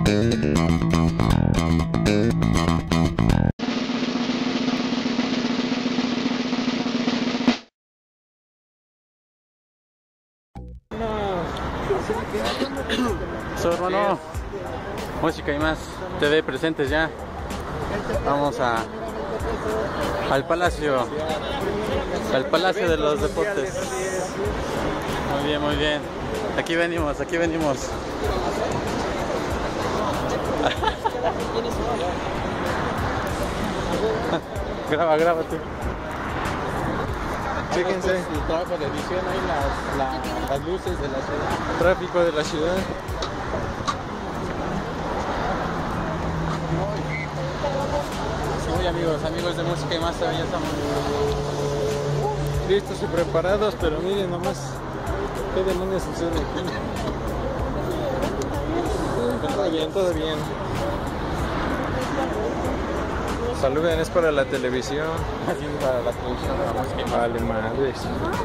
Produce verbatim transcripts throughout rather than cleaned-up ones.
Eso, hermano, música y más T V presentes ya. Vamos a al palacio, al palacio de los deportes. Muy bien, muy bien. Aquí venimos, aquí venimos. Graba, graba tú. Fíjense. El trabajo de edición ahí, las, la, las luces de la ciudad. Tráfico de la ciudad. Sí, amigos, amigos de música y más, ya estamos Listos y preparados, pero miren nomás qué demonios sucede aquí. Todo bien, todo bien. Saluden, es para la televisión. haciendo para la televisión, la música y más. Vale, madres.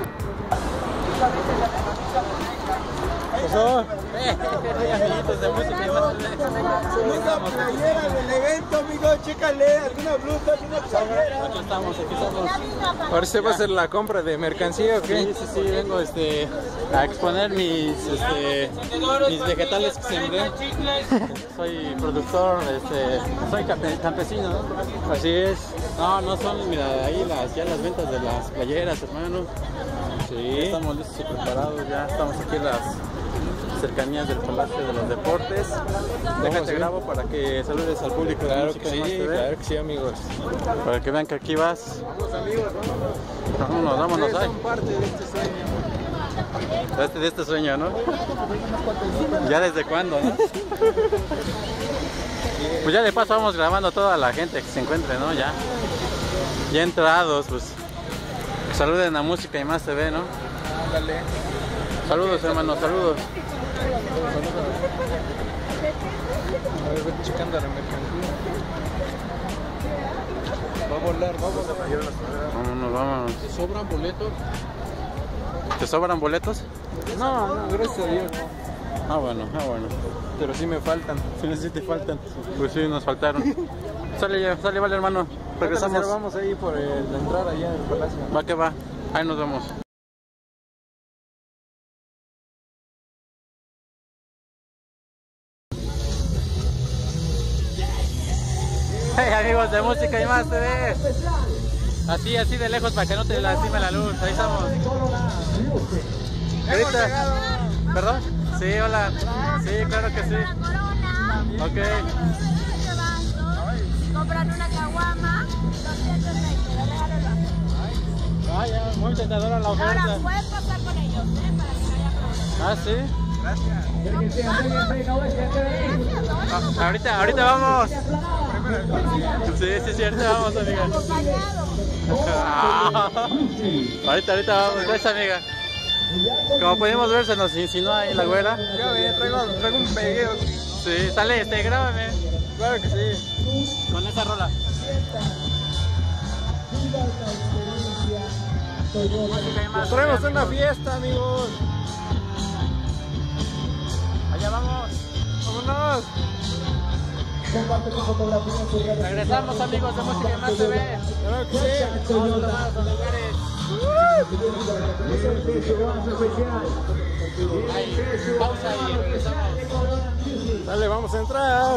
¿Qué pasó? Eh, amiguitos de música y más. Una playera del evento, amigo, chécale, alguna blusa, alguna playera. Aquí estamos, aquí estamos. ¿Ahora se va a hacer la compra de mercancía o qué? Sí, sí, sí, vengo este, a exponer mis, este, mis vegetales que sembré. Soy productor, este, soy campe- campesino, ¿no? Así es. No, no son, mira, ahí las, ya las ventas de las playeras, hermano. Sí. Estamos listos y preparados, ya estamos aquí en las cercanías del Palacio de los Deportes. Déjate sí. grabo para que saludes al público de Claro Música que y Más sí, T V, claro que sí, amigos. para que vean que aquí vas. Vámonos, vámonos, Ustedes ay. son parte de este sueño. De este, de este sueño, ¿no? ¿Ya desde cuándo, no? Pues ya de paso vamos grabando toda la gente que se encuentre, ¿no? Ya. Ya entrados, pues. Saluden a Música y Más T V, ¿no? Dale. Saludos, hermanos, saludos. A ver, vete checando la mercancía. Va a volar, va a volar. Vámonos, vámonos. ¿Te sobran boletos? ¿Te sobran boletos? No, no, gracias a Dios. Ah, bueno, ah, bueno. Pero sí me faltan. Sí, sí te faltan. Pues sí, nos faltaron. Sale ya, sale, vale, hermano. Regresamos. Vamos ahí por el, la entrada allá del palacio. Va que va. Ahí nos vemos. Hey, amigos de Música y Más T V. Así, así de lejos para que no te lastime la luz. Ahí estamos. Ahorita. ¿Perdón? Sí, hola. Sí, claro que sí. Ok. Compran una caguama, doscientos veinte, le regalo el vaso. Vaya, muy tentadora la Ahora oferta. pueden pasar con ellos, ¿eh? Para que vaya pronto. Ah, sí. Gracias. Ah, ahorita, ahorita vamos. Sí, sí, sí, ahorita vamos, amiga. Acompañado. Ah, ahorita, ahorita vamos. Gracias, amiga. Como pudimos ver, se nos insinuó ahí la güera. Ya ve, traigo, traigo un pegueo. Sí, sale, este, grábame. Claro que sí. Con esa rola. Traemos una fiesta, amigos. Allá vamos. Vámonos. Regresamos, amigos de Música y Más T V. Claro que sí. Vamos a tomar los lugares. Ahí, pausa y regresamos. Dale, vamos a entrar.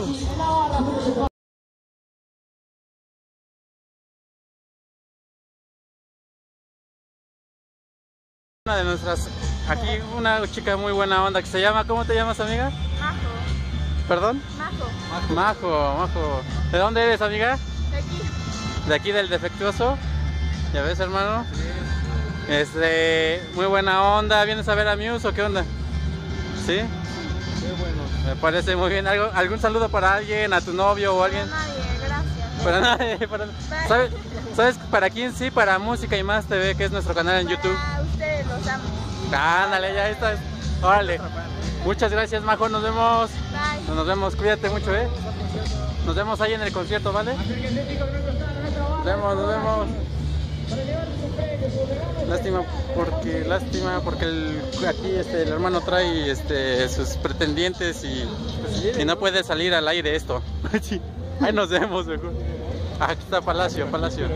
Una de nuestras, aquí una chica muy buena onda que se llama, ¿cómo te llamas, amiga? Majo. ¿Perdón? Majo. Majo, Majo. ¿De dónde eres, amiga? De aquí. De aquí del Defectuoso. ¿Ya ves, hermano? Este, muy buena onda. ¿Vienes a ver a Muse o qué onda? ¿Sí? Qué bueno. Me parece muy bien. ¿Algo, ¿Algún saludo para alguien, a tu novio o alguien? Para nadie, gracias. Para nadie. Para... ¿Sabes, ¿Sabes para quién? Sí, para Música y Más T V, que es nuestro canal en YouTube. Para ustedes, los amo. Ándale, ya estás. Órale. Muchas gracias, Majo. Nos vemos. Bye. Nos vemos. Cuídate mucho, ¿eh? Nos vemos ahí en el concierto, ¿vale? Nos vemos, nos vemos. Lástima porque, lástima porque el, aquí este, el hermano trae este, sus pretendientes y, y no puede salir al aire esto. Ahí nos vemos mejor. Ah, aquí está Palacio, Palacio.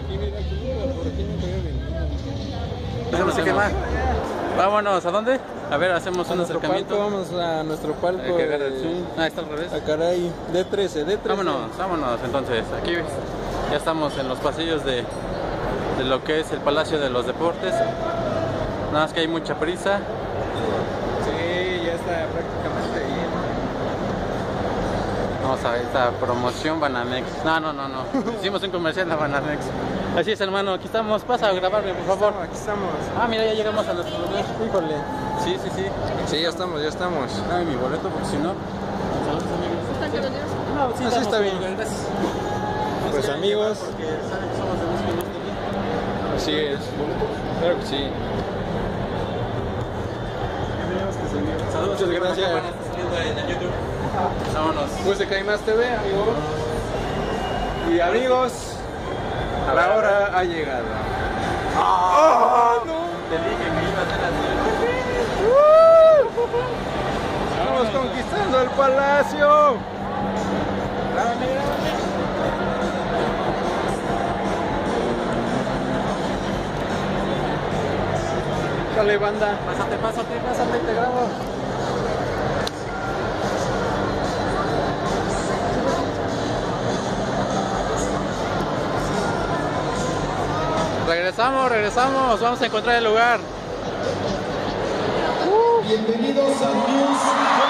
No sé qué más. Vámonos, ¿a dónde? A ver, hacemos A un nuestro acercamiento. palco, vamos a nuestro palco. Hay que agarrar el de- zoom. Ah, está al revés. Ah, caray, D trece, D trece. Vámonos, vámonos entonces. Aquí ya estamos en los pasillos de, de lo que es el Palacio de los Deportes. Nada más que hay mucha prisa. Sí, ya está prácticamente bien. Vamos a ver esta promoción Banamex. No, no, no, no. Hicimos un comercial a Banamex. Así es, hermano. Aquí estamos. Pasa a grabarme, por favor. Aquí estamos. Ah, mira, ya llegamos a nuestro lugar. Híjole. Sí, sí, sí. Sí, ya estamos, ya estamos. Dame mi boleto porque si no. Saludos, amigos. No, sí, Así damos está tu bien. lugar, gracias. Pues, Nos quedan amigos. llevar porque saben que somos de música y música. Así es. Claro que sí. Saludos. Muchas gracias. En YouTube. Vámonos. Pues de Caimás T V, amigos. Y amigos, la hora ha llegado. ¡Oh, no! Te dije que iba a ser así. Estamos conquistando el palacio. Dale, banda. Pásate, pásate, pásate, te grabo. Regresamos, regresamos, vamos a encontrar el lugar. Bienvenidos a News.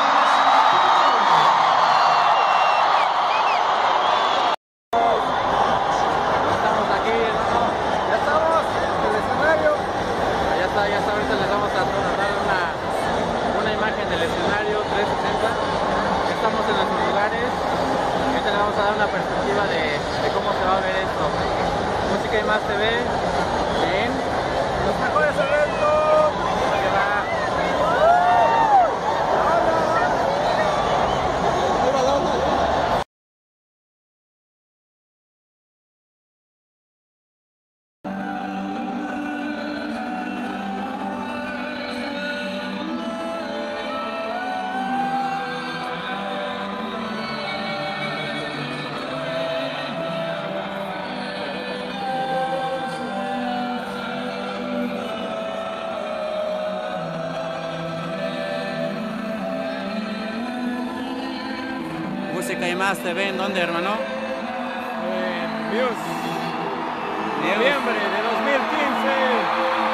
Estamos aquí, hermano. Ya estamos en el escenario. Ya está, ya está, ahorita les vamos a dar una, una imagen del escenario trescientos sesenta. Estamos en nuestros lugares. Ahorita les vamos a dar una perspectiva de, de cómo se va a ver esto. Música y Más T V en los mejores eventos. Ahí va. Música y Más T V, ¿en dónde, hermano? En News. Noviembre de dos mil quince.